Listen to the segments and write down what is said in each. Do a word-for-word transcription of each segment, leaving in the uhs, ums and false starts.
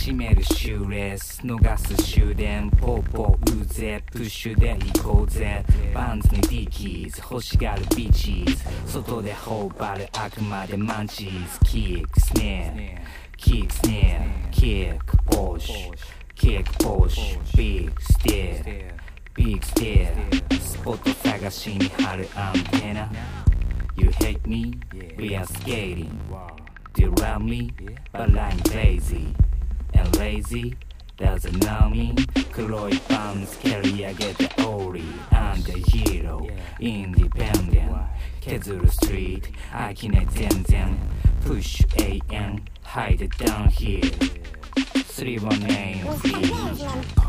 しめるシューレス逃す終電ポーポーうぜプッシュで行こうぜバンズにディキーズ欲しがるビーチーズ外で頬張るあくまでマンチーズキックスネアキックスネアキックポッシュキックポッシュビッグステアビッグステアスポット探しに貼るアンテナ You hate me, we are skating Do you love me, but I'm lazy And lazy, doesn't know me 黒いパンツ蹴り上げてオーリー I'm the hero, independent 削るストリート飽きない全然 Push 永遠 Hide it down here スリーワンエイのビー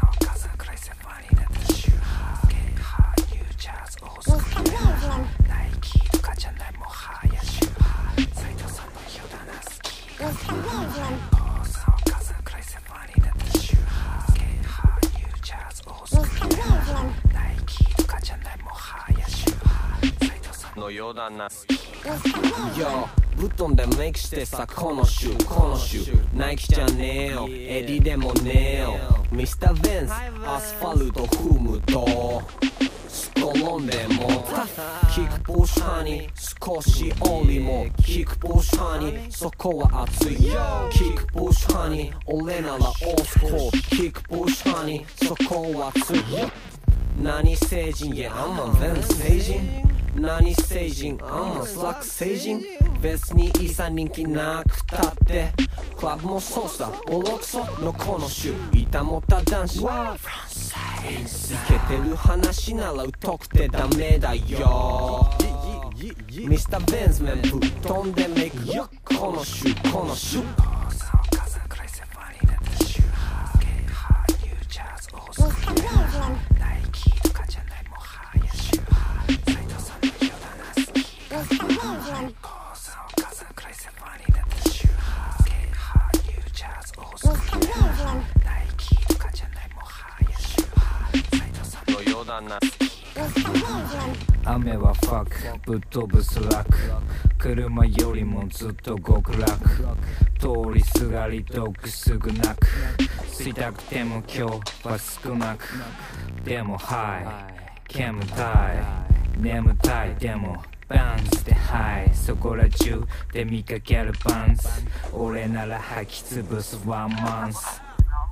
のようだな Yo ぶっ飛んでメイクしてさこのシューこのシューナイキじゃねえよエディでもねえよミスターベンスアスファルト踏むとすっ転んでもキックプッシュハニ少しオリもキックプッシュハニそこは熱いキックプッシュハニ俺ならオースコーキックプッシュハニそこは熱い何成人 Yeah I'm a Vince 成人何成人 I'm a slack 成人別にいいさ人気なくたってクラブもそうさボロクソのこの週板持った男子イケてる話なら疎くてダメだよミスターベンズメンぶっ飛んでメイクこの週この週雨はファックぶっ飛ぶスラック車よりもずっと極楽通りすがりドッグすぐなく吸いたくても今日は少なくでもはい煙たい眠たいでもバンズでハイそこら中で見かけるパンツ俺なら吐き潰すワンマンス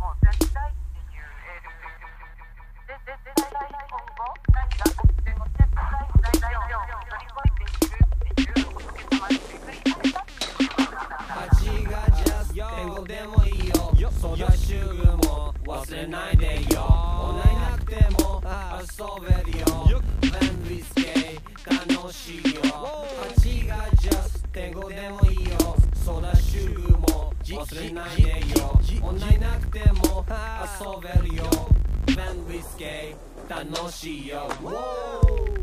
でもいいよそだシューも忘れないでよおないなくても遊べるよ便利スケ楽しいよはちがジャス天狗でもいいよそだシューも忘れないでよおないなくても遊べるよ便利スケ楽しいよ